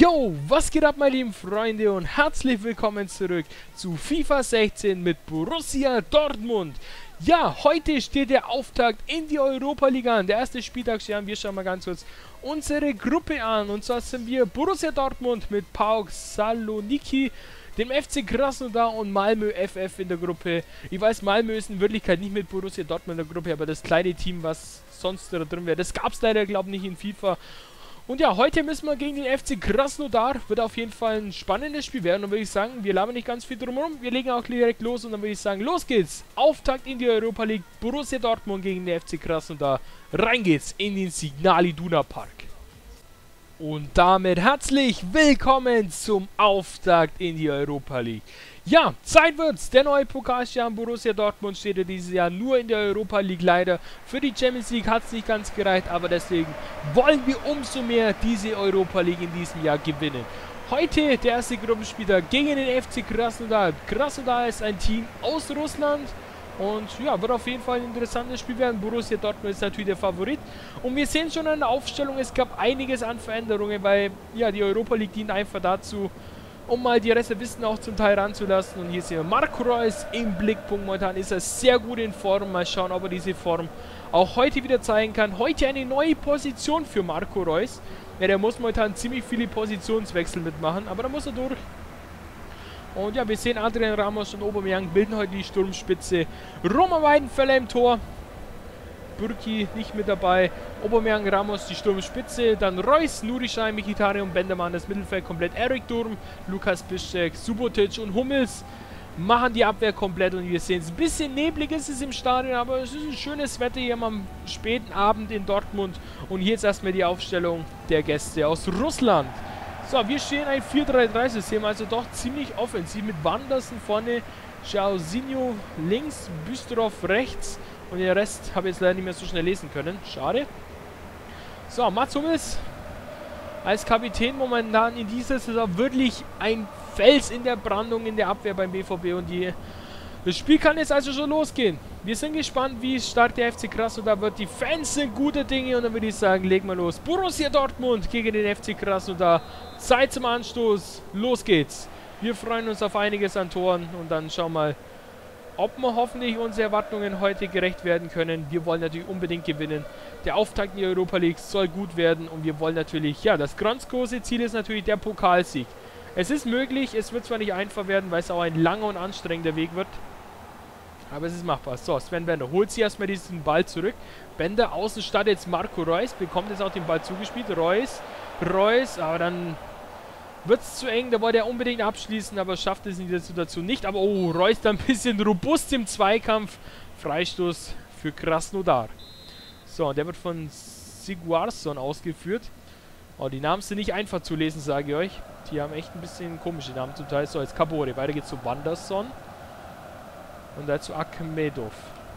Yo, was geht ab, meine lieben Freunde, und herzlich willkommen zurück zu FIFA 16 mit Borussia Dortmund. Ja, heute steht der Auftakt in die Europa League an. Der erste Spieltag steht an. Wir schauen mal ganz kurz unsere Gruppe an. Und zwar sind wir Borussia Dortmund mit PAOK Saloniki, dem FC Krasnodar und Malmö FF in der Gruppe. Ich weiß, Malmö ist in Wirklichkeit nicht mit Borussia Dortmund in der Gruppe, aber das kleine Team, was sonst da drin wäre, das gab es leider, glaube ich, nicht in FIFA. Und ja, heute müssen wir gegen den FC Krasnodar. Wird auf jeden Fall ein spannendes Spiel werden. Und würde ich sagen, wir labern nicht ganz viel drumherum. Wir legen auch direkt los und dann würde ich sagen, los geht's. Auftakt in die Europa League. Borussia Dortmund gegen den FC Krasnodar. Rein geht's in den Signal Iduna Park. Und damit herzlich willkommen zum Auftakt in die Europa League. Ja, Zeit wird's. Der neue Pokalstern Borussia Dortmund steht ja dieses Jahr nur in der Europa League leider. Für die Champions League hat es nicht ganz gereicht, aber deswegen wollen wir umso mehr diese Europa League in diesem Jahr gewinnen. Heute der erste Gruppenspieltag gegen den FC Krasnodar. Krasnodar ist ein Team aus Russland. Und ja, wird auf jeden Fall ein interessantes Spiel werden. Borussia Dortmund ist natürlich der Favorit. Und wir sehen schon an der Aufstellung, es gab einiges an Veränderungen, weil ja, die Europa League dient einfach dazu, um mal die Reservisten auch zum Teil ranzulassen. Und hier sehen wir Marco Reus im Blickpunkt. Momentan ist er sehr gut in Form. Mal schauen, ob er diese Form auch heute wieder zeigen kann. Heute eine neue Position für Marco Reus. Ja, der muss momentan ziemlich viele Positionswechsel mitmachen, aber da muss er durch. Und ja, wir sehen Adrian Ramos und Aubameyang bilden heute die Sturmspitze. Roman Weidenfeller im Tor. Bürki nicht mit dabei. Aubameyang, Ramos die Sturmspitze. Dann Reus, Nurischai, Mkhitaryan und Bendermann das Mittelfeld komplett. Erik Durm, Lukas Piszczek, Subotic und Hummels machen die Abwehr komplett. Und wir sehen es, ein bisschen neblig ist es im Stadion, aber es ist ein schönes Wetter hier am späten Abend in Dortmund. Und hier jetzt erstmal die Aufstellung der Gäste aus Russland. So, wir stehen ein 4-3-3-System, also doch ziemlich offensiv mit Wandersen vorne, Jairzinho links, Bystrov rechts und den Rest habe ich jetzt leider nicht mehr so schnell lesen können. Schade. So, Mats Hummels als Kapitän momentan in dieser Saison wirklich ein Fels in der Brandung in der Abwehr beim BVB und das Spiel kann jetzt also schon losgehen. Wir sind gespannt, wie stark der FC Krasnodar wird. Die Fans sind gute Dinge und dann würde ich sagen, legen wir los. Borussia Dortmund gegen den FC Krasnodar. Zeit zum Anstoß. Los geht's. Wir freuen uns auf einiges an Toren und dann schauen wir mal, ob wir hoffentlich unsere Erwartungen heute gerecht werden können. Wir wollen natürlich unbedingt gewinnen. Der Auftakt in die Europa League soll gut werden und wir wollen natürlich, ja, das ganz große Ziel ist natürlich der Pokalsieg. Es ist möglich, es wird zwar nicht einfach werden, weil es auch ein langer und anstrengender Weg wird. Aber es ist machbar. So, Sven Bender holt sich erstmal diesen Ball zurück. Bender außen startet jetzt Marco Reus, bekommt jetzt auch den Ball zugespielt. Reus, aber dann wird es zu eng. Da wollte er unbedingt abschließen, aber schafft es in dieser Situation nicht. Aber oh, Reus da ein bisschen robust im Zweikampf. Freistoß für Krasnodar. So, und der wird von Sigurdsson ausgeführt. Oh, die Namen sind nicht einfach zu lesen, sage ich euch. Die haben echt ein bisschen komische Namen zum Teil. So, jetzt Kabore. Weiter geht's zu Wanderson. Und dazu Akhmedov.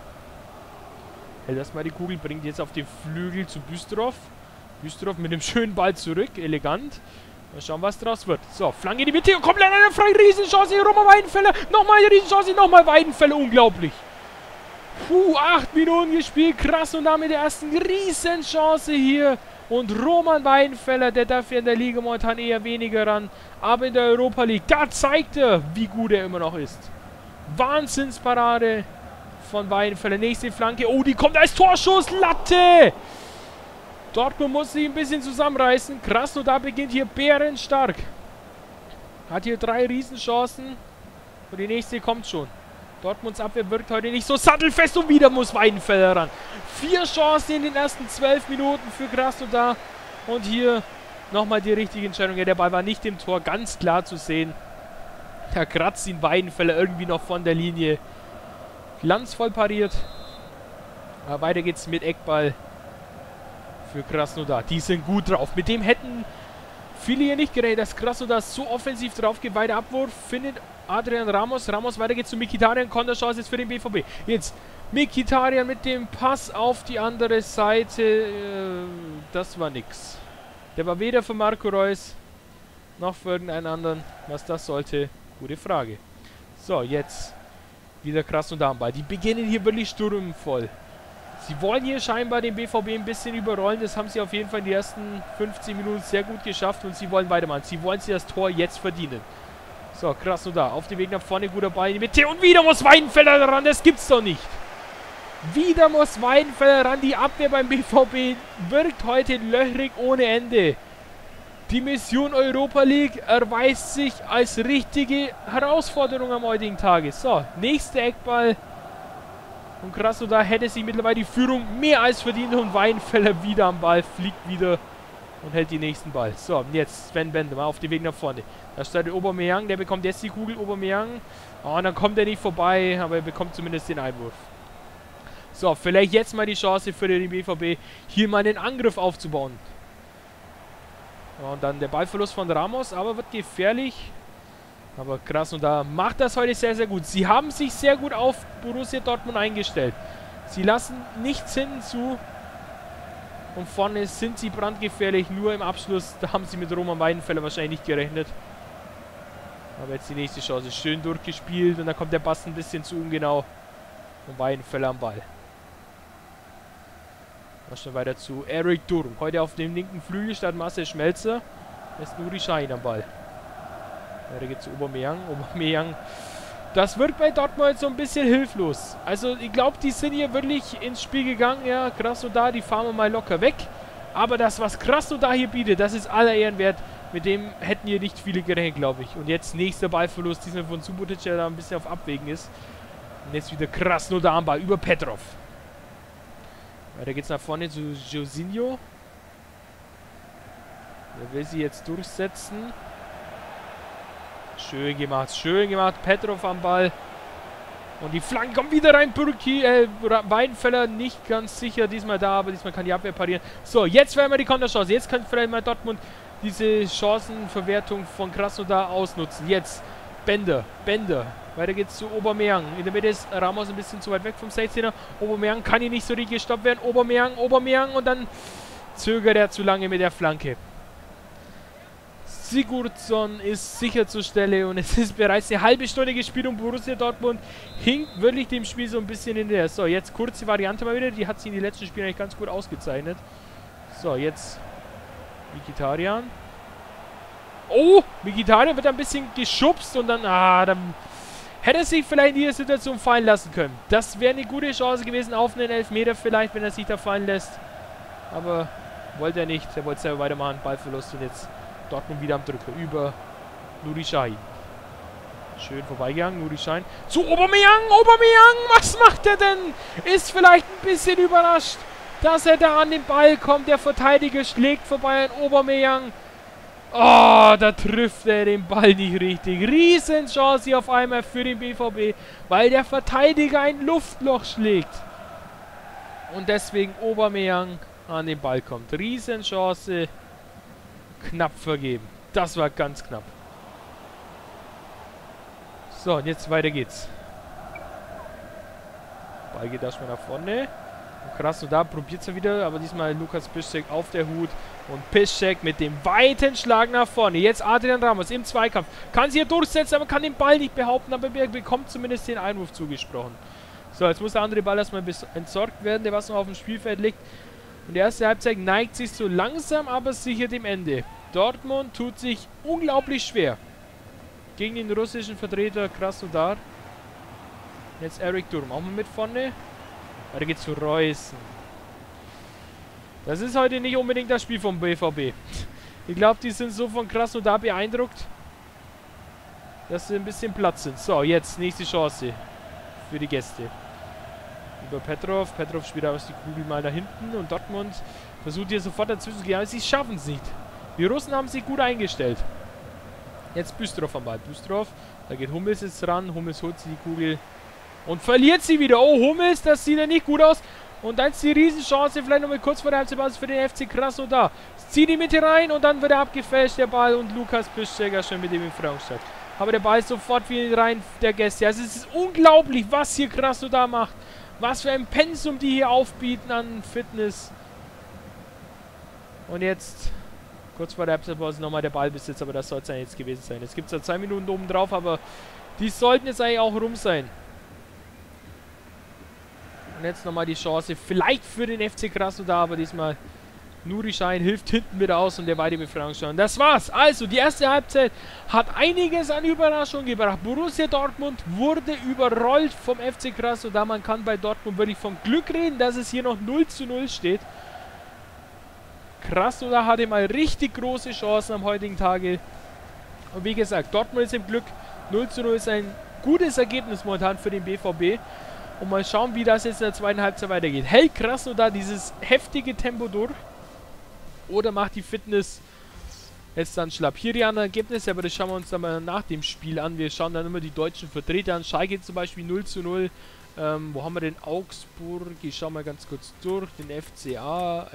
Hält erstmal die Kugel, bringt jetzt auf den Flügel zu Bystrov. Bystrov mit dem schönen Ball zurück, elegant. Mal schauen, was draus wird. So, Flanke in die Mitte und komplett eine freie Riesenchance. Roman Weidenfeller, nochmal eine Riesenchance, nochmal Weidenfeller, unglaublich. Puh, 8 Minuten gespielt, krass und damit der ersten Riesenchance hier. Und Roman Weidenfeller, der darf ja in der Liga momentan eher weniger ran. Aber in der Europa League, da zeigt er, wie gut er immer noch ist. Wahnsinnsparade von Weidenfeller. Nächste Flanke. Oh, die kommt als Torschuss. Latte! Dortmund muss sich ein bisschen zusammenreißen. Krasnodar beginnt hier bärenstark. Hat hier 3 Riesenchancen. Und die nächste kommt schon. Dortmunds Abwehr wirkt heute nicht so sattelfest. Und wieder muss Weidenfeller ran. 4 Chancen in den ersten 12 Minuten für Krasnodar. Und hier nochmal die richtige Entscheidung. Ja, der Ball war nicht im Tor. Ganz klar zu sehen. Da kratzt ihn Weidenfeller irgendwie noch von der Linie. Glanzvoll pariert. Aber weiter geht's mit Eckball für Krasnodar. Die sind gut drauf. Mit dem hätten viele hier nicht gerechnet, dass Krasnodar so offensiv drauf geht. Weiter Abwurf findet Adrian Ramos. Weiter geht's zu Mkhitaryan. Konterchance jetzt für den BVB. Jetzt Mkhitaryan mit dem Pass auf die andere Seite. Das war nix. Der war weder für Marco Reus noch für irgendeinen anderen. Was das sollte, gute Frage. So, jetzt wieder Krasnodar am Ball. Die beginnen hier wirklich sturmvoll. Sie wollen hier scheinbar den BVB ein bisschen überrollen. Das haben sie auf jeden Fall in den ersten 15 Minuten sehr gut geschafft. Und sie wollen weitermachen. Sie wollen sich das Tor jetzt verdienen. So, Krasnodar. Auf dem Weg nach vorne. Guter Ball in die Mitte. Und wieder muss Weidenfeller ran. Das gibt's doch nicht. Wieder muss Weidenfeller ran. Die Abwehr beim BVB wirkt heute löchrig ohne Ende. Die Mission Europa League erweist sich als richtige Herausforderung am heutigen Tage. So, nächster Eckball. Und Krasnodar hätte sich mittlerweile die Führung mehr als verdient. Und Weidenfeller wieder am Ball, fliegt wieder und hält den nächsten Ball. So, und jetzt Sven Bender mal auf den Weg nach vorne. Da startet Aubameyang, der bekommt jetzt die Kugel. Aubameyang. Oh, und dann kommt er nicht vorbei, aber er bekommt zumindest den Einwurf. So, vielleicht jetzt mal die Chance für den BVB, hier mal einen Angriff aufzubauen. Und dann der Ballverlust von Ramos, aber wird gefährlich. Aber Krasnodar macht das heute sehr, sehr gut. Sie haben sich sehr gut auf Borussia Dortmund eingestellt. Sie lassen nichts hinten zu. Und vorne sind sie brandgefährlich. Nur im Abschluss, da haben sie mit Roman Weidenfeller wahrscheinlich nicht gerechnet. Aber jetzt die nächste Chance. Schön durchgespielt. Und dann kommt der Pass ein bisschen zu ungenau. Und Weidenfeller am Ball. Schon weiter zu Eric Durm. Heute auf dem linken Flügel statt Marcel Schmelzer. Ist Nuri Sahin am Ball. Weiter geht zu Aubameyang. Aubameyang. Das wirkt bei Dortmund so ein bisschen hilflos. Also ich glaube, die sind hier wirklich ins Spiel gegangen. Ja, Krasnodar, die fahren wir mal locker weg. Aber das, was Krasnodar hier bietet, das ist aller Ehren wert. Mit dem hätten hier nicht viele gerechnet, glaube ich. Und jetzt nächster Ballverlust, diesmal von Subotic, der da ein bisschen auf Abwägen ist. Und jetzt wieder Krasnodar am Ball über Petrov. Weiter geht's nach vorne zu Josinho. Der will sie jetzt durchsetzen. Schön gemacht, schön gemacht. Petrov am Ball. Und die Flanke kommt wieder rein. Weidenfeller nicht ganz sicher diesmal da, aber diesmal kann die Abwehr parieren. So, jetzt werden wir die Konterchance. Jetzt kann vielleicht mal Dortmund diese Chancenverwertung von Krasnodar ausnutzen. Jetzt Bender. Weiter geht's zu Aubameyang. In der Mitte ist Ramos ein bisschen zu weit weg vom 16er. Aubameyang kann hier nicht so richtig gestoppt werden. Aubameyang und dann zögert er zu lange mit der Flanke. Sigurdsson ist sicher zur Stelle und es ist bereits eine halbe Stunde gespielt und Borussia Dortmund hinkt wirklich dem Spiel so ein bisschen hinterher. So, jetzt kurze Variante mal wieder. Die hat sie in den letzten Spielen eigentlich ganz gut ausgezeichnet. So, jetzt Mkhitaryan. Oh, Mkhitaryan wird ein bisschen geschubst und dann, dann hätte er sich vielleicht in dieser Situation fallen lassen können. Das wäre eine gute Chance gewesen auf einen Elfmeter vielleicht, wenn er sich da fallen lässt. Aber wollte er nicht. Er wollte selber weitermachen. Ballverlust und jetzt Dortmund wieder am Drücker über Nuri Sahin. Schön vorbeigegangen, Nuri Sahin. Zu Aubameyang! Was macht er denn? Ist vielleicht ein bisschen überrascht, dass er da an den Ball kommt. Der Verteidiger schlägt vorbei an Aubameyang. Oh, da trifft er den Ball nicht richtig. Riesenchance hier auf einmal für den BVB, weil der Verteidiger ein Luftloch schlägt. Und deswegen Aubameyang an den Ball kommt. Riesenchance. Knapp vergeben. Das war ganz knapp. So, und jetzt weiter geht's. Ball geht erstmal nach vorne. Krasnodar probiert es wieder, aber diesmal Lukas Piszczek auf der Hut. Und Piszczek mit dem weiten Schlag nach vorne. Jetzt Adrian Ramos im Zweikampf. Kann sich hier durchsetzen, aber kann den Ball nicht behaupten. Aber er bekommt zumindest den Einwurf zugesprochen. So, jetzt muss der andere Ball erstmal entsorgt werden, der was noch auf dem Spielfeld liegt. Und die erste Halbzeit neigt sich so langsam, aber sicher dem Ende. Dortmund tut sich unglaublich schwer gegen den russischen Vertreter Krasnodar. Jetzt Eric Durm auch mal mit vorne. Weiter geht's zu Reus. Das ist heute nicht unbedingt das Spiel vom BVB. Ich glaube, die sind so von Krasnodar beeindruckt, dass sie ein bisschen Platz sind. So, jetzt nächste Chance für die Gäste. Über Petrov. Petrov spielt aber die Kugel mal da hinten und Dortmund versucht hier sofort dazwischen zu gehen, aber sie schaffen es nicht. Die Russen haben sich gut eingestellt. Jetzt Bystrov am Ball. Bystrov, da geht Hummels jetzt ran. Hummels holt sie die Kugel und verliert sie wieder. Oh, Hummels, das sieht ja nicht gut aus. Und dann ist die Riesenchance, vielleicht nochmal kurz vor der Halbzeit für den FC Krasnodar. Zieht die Mitte rein und dann wird er abgefälscht, der Ball. Und Lukas Piszczek schon mit dem in Führungsstand. Aber der Ball ist sofort wieder in den Reihen der Gäste. Also es ist unglaublich, was hier Krasnodar macht. Was für ein Pensum die hier aufbieten an Fitness. Und jetzt, kurz vor der Halbzeitpause, nochmal der Ballbesitz, aber das soll es ja jetzt gewesen sein. Jetzt gibt es ja 2 Minuten oben drauf, aber die sollten jetzt eigentlich auch rum sein. Und jetzt nochmal die Chance, vielleicht für den FC Krasnodar, aber diesmal Nuri Sahin hilft hinten wieder aus und der weite Befreiungsschlag. Das war's. Also, die erste Halbzeit hat einiges an Überraschung gebracht. Borussia Dortmund wurde überrollt vom FC Krasnodar. Man kann bei Dortmund wirklich vom Glück reden, dass es hier noch 0:0 steht. Krasnodar hatte mal richtig große Chancen am heutigen Tage. Und wie gesagt, Dortmund ist im Glück. 0:0 ist ein gutes Ergebnis momentan für den BVB. Und mal schauen, wie das jetzt in der zweiten Halbzeit weitergeht. Hält Krasnodar dieses heftige Tempo durch? Oder macht die Fitness jetzt dann schlapp? Hier die anderen Ergebnisse, aber das schauen wir uns dann mal nach dem Spiel an. Wir schauen dann immer die deutschen Vertreter an. Schalke zum Beispiel 0:0. Wo haben wir den Augsburg? Ich schaue mal ganz kurz durch. Den FCA.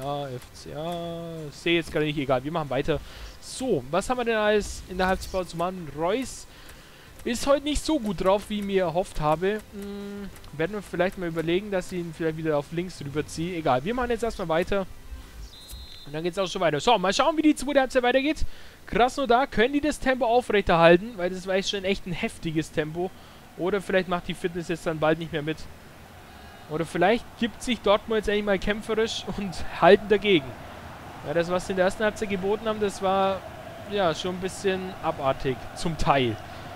Sehe jetzt gerade nicht, egal. Wir machen weiter. So, was haben wir denn alles in der Halbzeitpause zu machen? Reus ist heute nicht so gut drauf, wie ich mir erhofft habe. Werden wir vielleicht mal überlegen, dass ich ihn vielleicht wieder auf links rüberziehe. Egal, wir machen jetzt erstmal weiter. Und dann geht es auch schon weiter. So, mal schauen, wie die zweite Halbzeit weitergeht. Krasnodar, können die das Tempo aufrechterhalten? Weil das war jetzt schon echt ein heftiges Tempo. Oder vielleicht macht die Fitness jetzt dann bald nicht mehr mit. Oder vielleicht gibt sich Dortmund jetzt endlich mal kämpferisch und halten dagegen. Ja, das, was sie in der ersten Halbzeit geboten haben, das war ja schon ein bisschen abartig. Zum Teil.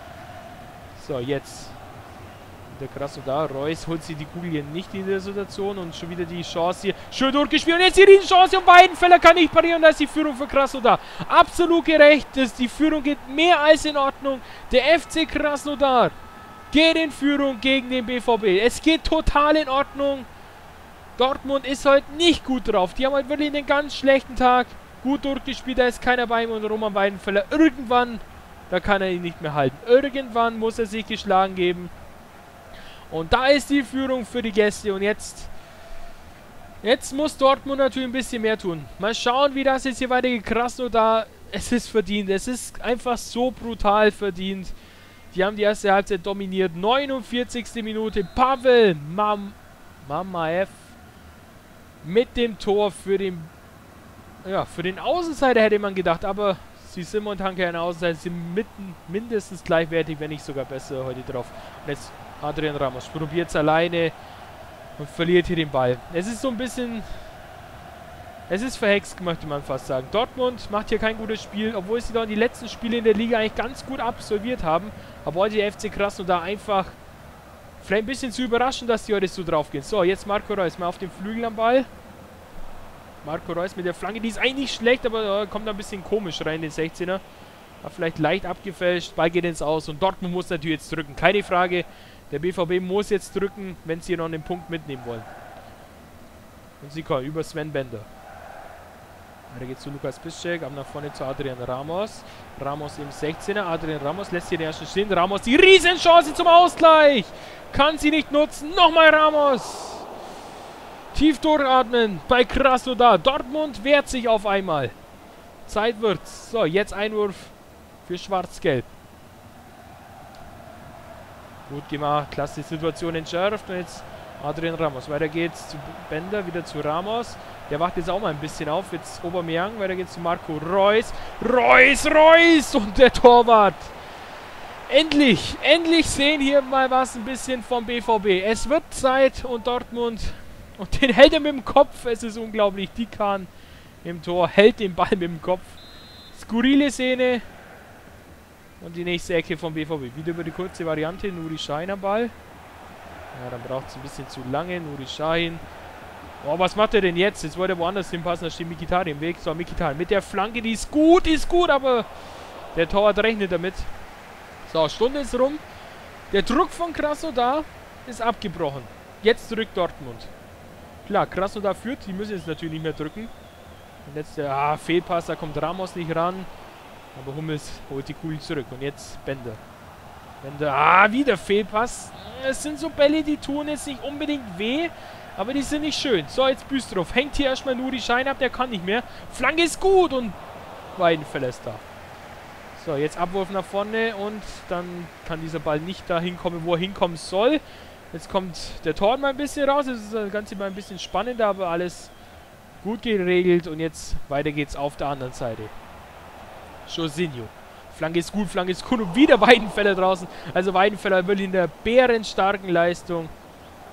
So, jetzt. Der Krasnodar. Reus holt sie die Kugel hier nicht in der Situation und schon wieder die Chance hier. Schön durchgespielt und jetzt die Riesenchance und Weidenfeller kann nicht parieren. Da ist die Führung für Krasnodar. Absolut gerecht. Die Führung geht mehr als in Ordnung. Der FC Krasnodar geht in Führung gegen den BVB. Es geht total in Ordnung. Dortmund ist heute nicht gut drauf. Die haben heute wirklich einen ganz schlechten Tag. Gut durchgespielt, da ist keiner bei ihm und Roman Weidenfeller. Irgendwann, da kann er ihn nicht mehr halten. Irgendwann muss er sich geschlagen geben. Und da ist die Führung für die Gäste. Und jetzt muss Dortmund natürlich ein bisschen mehr tun. Mal schauen, wie das jetzt hier weitergeht. Krasnodar, es ist verdient. Es ist einfach so brutal verdient. Die haben die erste Halbzeit dominiert. 49. Minute. Pavel Mamaev mit dem Tor für den Außenseiter, hätte man gedacht. Aber sie sind momentan keine Außenseiter. Sie sind mindestens gleichwertig, wenn nicht sogar besser heute drauf. Und jetzt Adrian Ramos probiert es alleine und verliert hier den Ball. Es ist so ein bisschen... Es ist verhext, möchte man fast sagen. Dortmund macht hier kein gutes Spiel, obwohl sie dann die letzten Spiele in der Liga eigentlich ganz gut absolviert haben. Aber heute der FC Krasnodar einfach vielleicht ein bisschen zu überraschen, dass die heute so drauf gehen. So, jetzt Marco Reus mal auf dem Flügel am Ball. Marco Reus mit der Flanke, die ist eigentlich nicht schlecht, aber kommt ein bisschen komisch rein, den 16er. War vielleicht leicht abgefälscht, Ball geht ins Aus und Dortmund muss natürlich jetzt drücken. Keine Frage, der BVB muss jetzt drücken, wenn sie hier noch einen Punkt mitnehmen wollen. Und sie kommen über Sven Bender. Da geht zu Lukas Piszczek, ab nach vorne zu Adrian Ramos. Ramos im 16er, Adrian Ramos lässt hier den ersten stehen. Ramos, die Riesenchance zum Ausgleich. Kann sie nicht nutzen. Nochmal Ramos. Tief durchatmen bei Krasnodar. Dortmund wehrt sich auf einmal. Zeit wird's. So, jetzt Einwurf für Schwarz-Gelb. Gut gemacht, klasse Situation entschärft. Und jetzt Adrian Ramos. Weiter geht's zu Bender, wieder zu Ramos. Der wacht jetzt auch mal ein bisschen auf. Jetzt Aubameyang. Weiter geht's zu Marco Reus. Reus! Und der Torwart. Endlich sehen hier mal was ein bisschen vom BVB. Es wird Zeit und Dortmund. Und den hält er mit dem Kopf. Es ist unglaublich. Dikan im Tor hält den Ball mit dem Kopf. Skurrile Szene. Und die nächste Ecke vom BVB. Wieder über die kurze Variante. Nuri Sahin am Ball. Ja, dann braucht es ein bisschen zu lange. Nuri Sahin. Oh, was macht er denn jetzt? Jetzt wollte er woanders hinpassen. Da steht Mkhitaryan im Weg. So, Mkhitaryan mit der Flanke. Die ist gut, aber der Torwart rechnet damit. So, Stunde ist rum. Der Druck von Krasnodar ist abgebrochen. Jetzt drückt Dortmund. Klar, Krasnodar führt. Die müssen jetzt natürlich nicht mehr drücken. Und jetzt der Fehlpass. Da kommt Ramos nicht ran. Aber Hummels holt die Kugel zurück. Und jetzt Bender. Bender. Wieder Fehlpass. Es sind so Bälle, die tun jetzt nicht unbedingt weh. Aber die sind nicht schön. So, jetzt Büstrow. Hängt hier erstmal Nuri Sahin ab. Der kann nicht mehr. Flanke ist gut. Und Weidenfeller ist da. So, jetzt Abwurf nach vorne. Und dann kann dieser Ball nicht da hinkommen, wo er hinkommen soll. Jetzt kommt der Tor mal ein bisschen raus. Das ist das Ganze mal ein bisschen spannender. Aber alles gut geregelt. Und jetzt weiter geht's auf der anderen Seite. Jorginho. Flanke ist gut. Und wieder Weidenfeller draußen. Also Weidenfeller wirklich in der bärenstarken Leistung.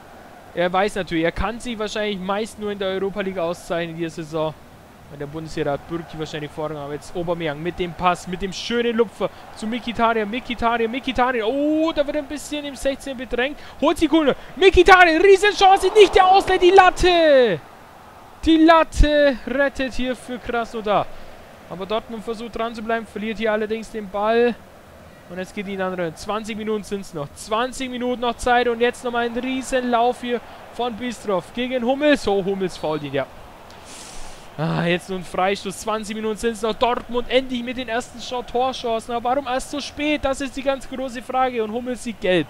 Er weiß natürlich, er kann sich wahrscheinlich meist nur in der Europa League auszeichnen in dieser Saison. In der Bundesliga hat Bürki wahrscheinlich Vorrang, aber jetzt Aubameyang mit dem Pass, mit dem schönen Lupfer zu Mkhitaryan, Mkhitaryan. Oh, da wird ein bisschen im 16 bedrängt. Holt sie Kunde. Mkhitaryan, Riesenchance, nicht der Ausgleich, die Latte! Die Latte rettet hier für Krasnodar. Aber Dortmund versucht dran zu bleiben, verliert hier allerdings den Ball. Und jetzt geht die in andere. 20 Minuten sind es noch. 20 Minuten noch Zeit und jetzt nochmal ein Riesenlauf hier von Bistrov gegen Hummels. So, Hummels fault ihn, ja. Ah, jetzt nur ein Freistoß. 20 Minuten sind es noch. Dortmund endlich mit den ersten Torchancen. Aber warum erst so spät? Das ist die ganz große Frage. Und Hummels sieht gelb.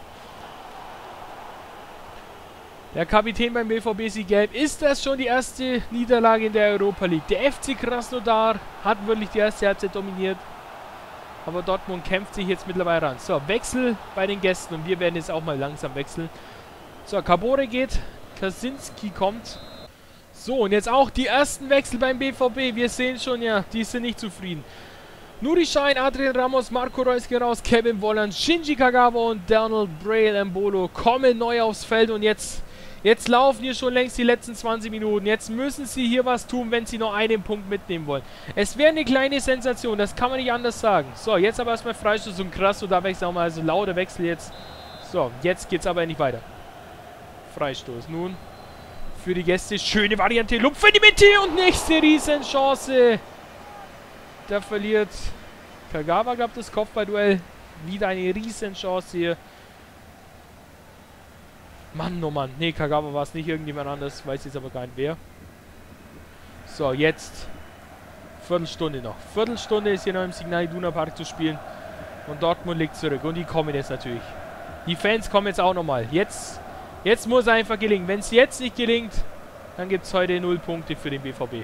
Der Kapitän beim BVB sieht gelb. Ist das schon die erste Niederlage in der Europa League? Der FC Krasnodar hat wirklich die erste Halbzeit dominiert. Aber Dortmund kämpft sich jetzt mittlerweile ran. So, Wechsel bei den Gästen. Und wir werden jetzt auch mal langsam wechseln. So, Kabore geht. Kaczynski kommt. So, und jetzt auch die ersten Wechsel beim BVB. Wir sehen schon, ja, die sind nicht zufrieden. Nuri Sahin, Adrian Ramos, Marco Reus geht raus, Kevin Volland, Shinji Kagawa und Donald Braille Mbolo kommen neu aufs Feld. Und jetzt laufen hier schon längst die letzten 20 Minuten. Jetzt müssen sie hier was tun, wenn sie noch einen Punkt mitnehmen wollen. Es wäre eine kleine Sensation, das kann man nicht anders sagen. So, jetzt aber erstmal Freistoß und krass. Und da wechselt auch mal, also lauter Wechsel jetzt. So, jetzt geht's aber nicht weiter. Freistoß nun für die Gäste. Schöne Variante. Lupf in die Mitte und nächste Riesenchance. Da verliert Kagawa, glaube ich, das Kopfballduell. Wieder eine Riesenchance hier. Mann, oh Mann. Nee, Kagawa war es nicht. Irgendjemand anders. Weiß jetzt aber gar nicht wer. So, jetzt. Viertelstunde noch. Viertelstunde ist hier noch im Signal Iduna Park zu spielen. Und Dortmund liegt zurück. Und die kommen jetzt natürlich. Die Fans kommen jetzt auch nochmal. Jetzt muss es einfach gelingen. Wenn es jetzt nicht gelingt, dann gibt es heute 0 Punkte für den BVB.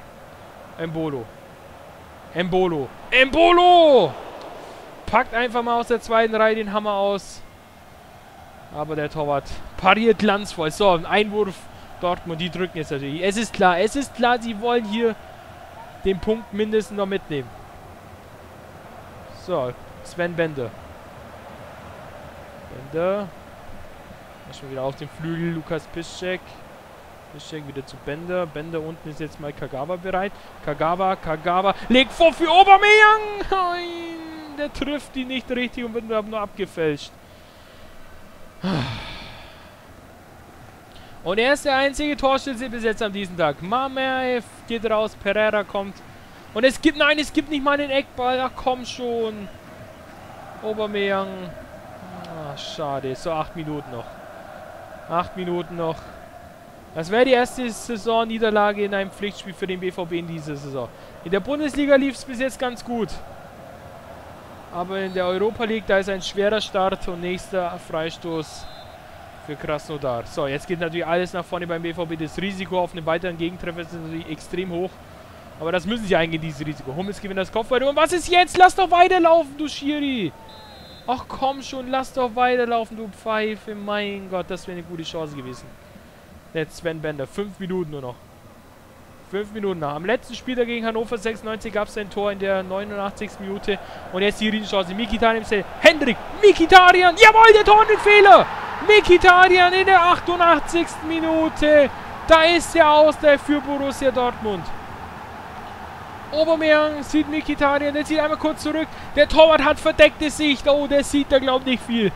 Mbolo! Packt einfach mal aus der zweiten Reihe den Hammer aus. Aber der Torwart pariert glanzvoll. So, ein Einwurf. Dortmund, die drücken jetzt natürlich. Es ist klar, sie wollen hier den Punkt mindestens noch mitnehmen. So, Sven Bender. Schon wieder auf dem Flügel, Lukas Piszczek. Piszczek wieder zu Bender. Bender unten ist jetzt mal Kagawa bereit. Kagawa legt vor für Aubameyang. Nein, der trifft ihn nicht richtig und wird nur abgefälscht. Und er ist der einzige Torschütze bis jetzt an diesem Tag. Mamaev geht raus, Pereira kommt. Und es gibt nicht mal einen Eckball. Ach komm schon. Aubameyang. Ah, schade. So, 8 Minuten noch. 8 Minuten noch. Das wäre die erste Saisonniederlage in einem Pflichtspiel für den BVB in dieser Saison. In der Bundesliga lief es bis jetzt ganz gut. Aber in der Europa League, da ist ein schwerer Start und nächster Freistoß für Krasnodar. So, jetzt geht natürlich alles nach vorne beim BVB. Das Risiko auf einen weiteren Gegentreffer ist natürlich extrem hoch. Aber das müssen sie eingehen, dieses Risiko. Hummels gewinnt das Kopfball. Und was ist jetzt? Lass doch weiterlaufen, du Schiri! Ach komm schon, lass doch weiterlaufen, du Pfeife. Mein Gott, das wäre eine gute Chance gewesen. Jetzt Sven Bender. 5 Minuten nur noch. 5 Minuten noch. Am letzten Spiel gegen Hannover 96 gab es ein Tor in der 89. Minute. Und jetzt die Riesenchance. Mkhitaryan im Zelt. Hendrik. Mkhitaryan. Jawohl, der Tor den Fehler. Mkhitaryan in der 88. Minute. Da ist der Ausgleich für Borussia Dortmund. Aubameyang sieht Mkhitaryan, der zieht einmal kurz zurück. Der Torwart hat verdeckte Sicht. Oh, der sieht da, glaubt nicht viel.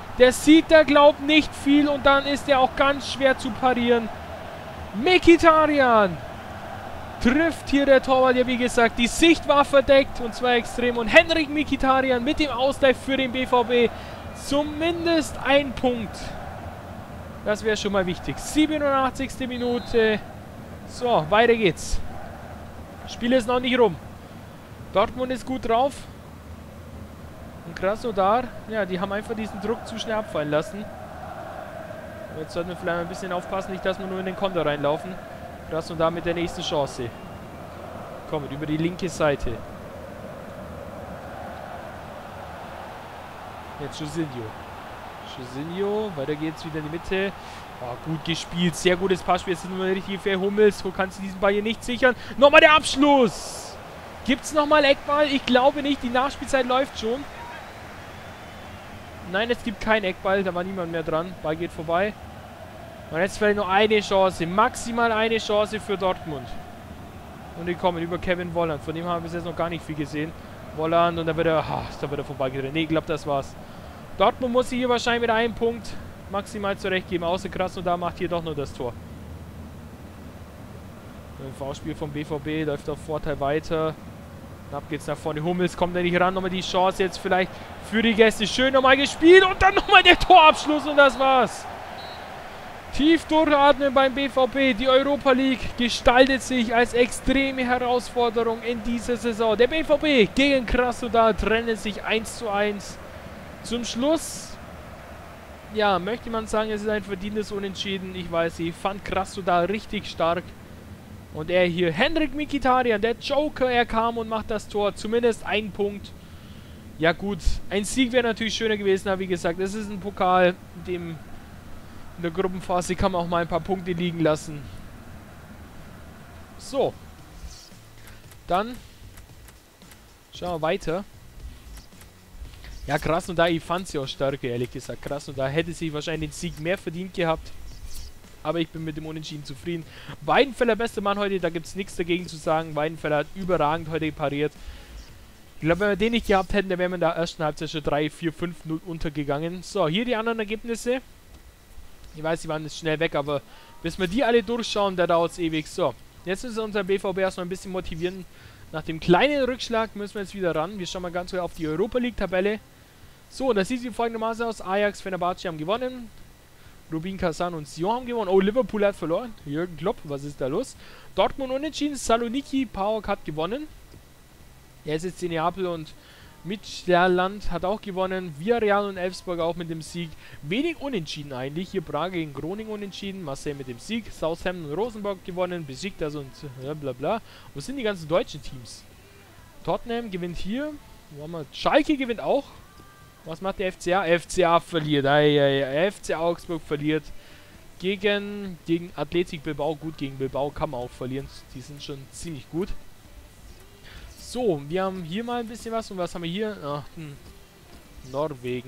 Und dann ist er auch ganz schwer zu parieren. Mkhitaryan trifft hier der Torwart. Ja, wie gesagt, die Sicht war verdeckt und zwar extrem. Und Henrik Mkhitaryan mit dem Ausgleich für den BVB. Zumindest ein Punkt. Das wäre schon mal wichtig. 87. Minute. So, weiter geht's. Spiel ist noch nicht rum. Dortmund ist gut drauf. Und Krasnodar, ja, die haben einfach diesen Druck zu schnell abfallen lassen. Aber jetzt sollten wir vielleicht ein bisschen aufpassen, nicht, dass wir nur in den Konter reinlaufen. Krasnodar mit der nächsten Chance. Kommt über die linke Seite. Jetzt Jorginho, weiter geht's wieder in die Mitte. Oh, gut gespielt, sehr gutes Passspiel. Jetzt ist nur eine richtige Fair Hummels. So kannst du diesen Ball hier nicht sichern. Nochmal der Abschluss. Gibt's nochmal Eckball? Ich glaube nicht. Die Nachspielzeit läuft schon. Nein, es gibt keinen Eckball. Da war niemand mehr dran. Ball geht vorbei. Und jetzt vielleicht nur eine Chance. Maximal eine Chance für Dortmund. Und die kommen über Kevin Volland. Von dem haben wir bis jetzt noch gar nicht viel gesehen. Volland und da wird er vorbeigedreht. Ne, ich glaube, das war's. Dortmund muss sich hier wahrscheinlich mit einem Punkt maximal zurechtgeben. Außer Krasnodar macht hier doch nur das Tor. Ein V-Spiel vom BVB läuft auf Vorteil weiter. Ab geht's nach vorne. Hummels kommt da nicht ran. Nochmal die Chance jetzt vielleicht für die Gäste. Schön nochmal gespielt und dann nochmal der Torabschluss und das war's. Tief durchatmen beim BVB. Die Europa League gestaltet sich als extreme Herausforderung in dieser Saison. Der BVB gegen Krasnodar trennen sich 1:1. Zum Schluss, ja, möchte man sagen, es ist ein verdientes Unentschieden. Ich weiß, ich fand Krasnodar richtig stark. Und er hier, Henrik Mkhitaryan, der Joker, er kam und macht das Tor. Zumindest ein Punkt. Ja gut, ein Sieg wäre natürlich schöner gewesen, aber wie gesagt, es ist ein Pokal, in der Gruppenphase kann man auch mal ein paar Punkte liegen lassen. So. Dann schauen wir weiter. Ja, Krasnodar, ich fand sie auch stärker, ehrlich gesagt. Krasnodar hätte sich wahrscheinlich den Sieg mehr verdient gehabt. Aber ich bin mit dem Unentschieden zufrieden. Weidenfeller, bester Mann heute, da gibt es nichts dagegen zu sagen. Weidenfeller hat überragend heute pariert. Ich glaube, wenn wir den nicht gehabt hätten, dann wären wir in der ersten Halbzeit schon 3, 4, 5-0 untergegangen. So, hier die anderen Ergebnisse. Ich weiß, die waren jetzt schnell weg, aber bis wir die alle durchschauen, da dauert es ewig. So, jetzt müssen wir unser BVB erstmal ein bisschen motivieren. Nach dem kleinen Rückschlag müssen wir jetzt wieder ran. Wir schauen mal ganz kurz auf die Europa League-Tabelle. So, das sieht wie folgendermaßen aus. Ajax, Fenerbahce haben gewonnen. Rubin Kazan und Sion haben gewonnen. Oh, Liverpool hat verloren. Jürgen Klopp, was ist da los? Dortmund unentschieden. Saloniki, PAOK hat gewonnen. Jetzt ist Neapel und Midtjylland hat auch gewonnen. Villarreal und Elfsborg auch mit dem Sieg. Wenig unentschieden eigentlich. Hier Braga gegen Groningen unentschieden. Marseille mit dem Sieg. Southampton und Rosenborg gewonnen. Besiktas und bla bla. Wo sind die ganzen deutschen Teams? Tottenham gewinnt hier. Wo haben wir? Schalke gewinnt auch. Was macht der FCA? FCA verliert. FC Augsburg verliert. Gegen Athletic Bilbao. Gut, gegen Bilbao kann man auch verlieren. Die sind schon ziemlich gut. So, wir haben hier mal ein bisschen was. Und was haben wir hier? Ach, Norwegen.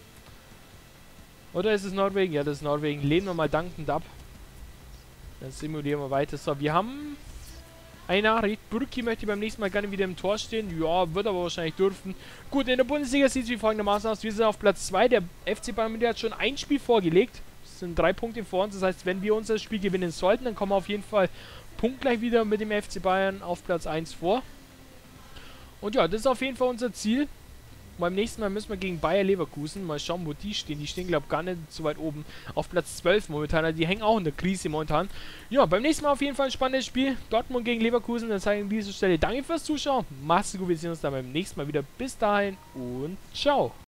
Oder ist es Norwegen? Ja, das ist Norwegen. Lehnen wir mal dankend ab. Dann simulieren wir weiter. So, wir haben eine Nachricht. Burki möchte beim nächsten Mal gerne wieder im Tor stehen. Ja, wird aber wahrscheinlich dürfen. Gut, in der Bundesliga sieht es wie folgendermaßen aus. Wir sind auf Platz 2. Der FC Bayern München hat schon ein Spiel vorgelegt. Das sind 3 Punkte vor uns. Das heißt, wenn wir unser Spiel gewinnen sollten, dann kommen wir auf jeden Fall punktgleich wieder mit dem FC Bayern auf Platz 1 vor. Und ja, das ist auf jeden Fall unser Ziel. Beim nächsten Mal müssen wir gegen Bayer Leverkusen mal schauen, wo die stehen. Die stehen, glaube ich, gar nicht so weit oben. Auf Platz 12 momentan. Also die hängen auch in der Krise momentan. Ja, beim nächsten Mal auf jeden Fall ein spannendes Spiel. Dortmund gegen Leverkusen. Dann sage ich an dieser Stelle danke fürs Zuschauen. Macht's gut, wir sehen uns dann beim nächsten Mal wieder. Bis dahin und ciao.